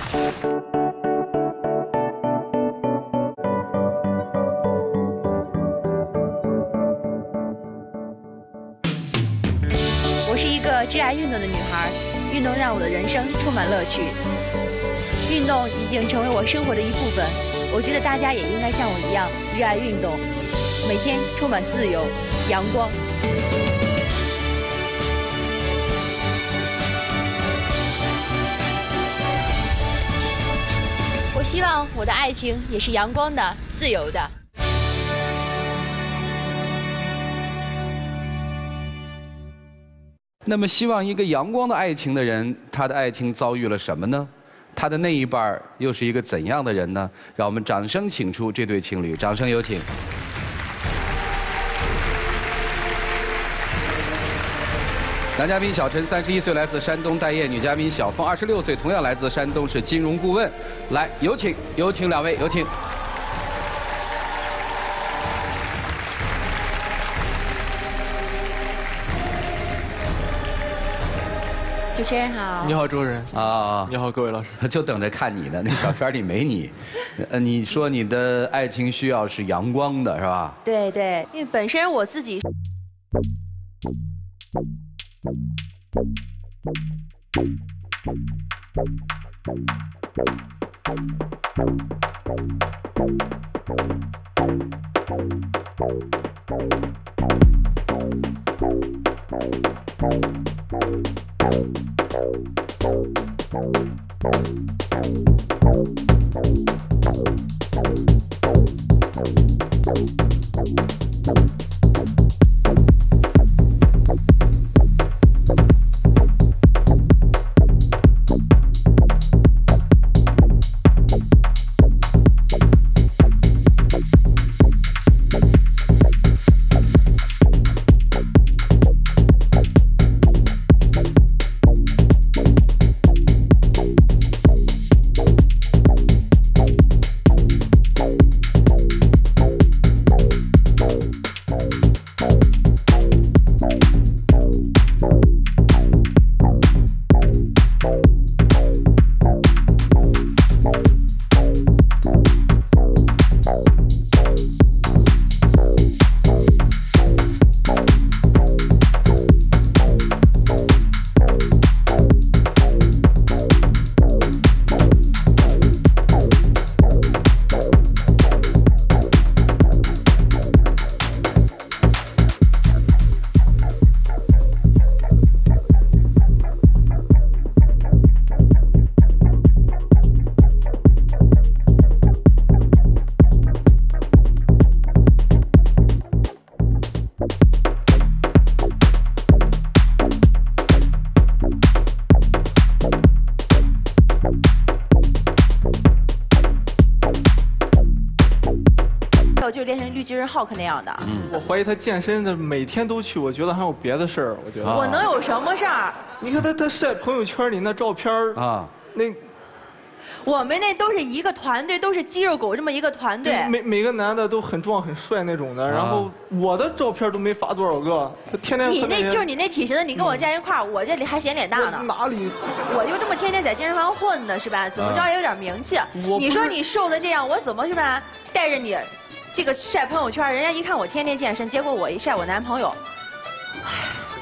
我是一个挚爱运动的女孩，运动让我的人生充满乐趣。运动已经成为我生活的一部分，我觉得大家也应该像我一样热爱运动，每天充满自由、阳光。我希望我的爱情也是阳光的、自由的。 那么，希望一个阳光的爱情的人，他的爱情遭遇了什么呢？他的那一半又是一个怎样的人呢？让我们掌声请出这对情侣，掌声有请。男嘉宾小陈，31岁，来自山东待业；女嘉宾小凤，26岁，同样来自山东，是金融顾问。来，有请两位，有请。 主持人好。 你好，主持人。啊，你好，各位老师。 就等着看你呢，那小片里没你。你说你的爱情需要是阳光的，是吧？ 对对，因为本身我自己。就练成绿巨人浩克那样的。 我怀疑他健身的每天都去，我觉得还有别的事儿。我觉得我能有什么事儿？ 你看他晒朋友圈里那照片啊，那我们那都是一个团队，都是肌肉狗这么一个团队。 每个男的都很壮很帅那种的，然后我的照片都没发多少个，他天天。 你那就是你那体型的，你跟我站一块儿，我这里还显脸大呢。 哪里？ 我就这么天天在健身房混的是吧？怎么着也有点名气。你说你瘦的这样，我怎么是吧？带着你。这个晒朋友圈，人家一看我天天健身，结果我一晒我男朋友，唉。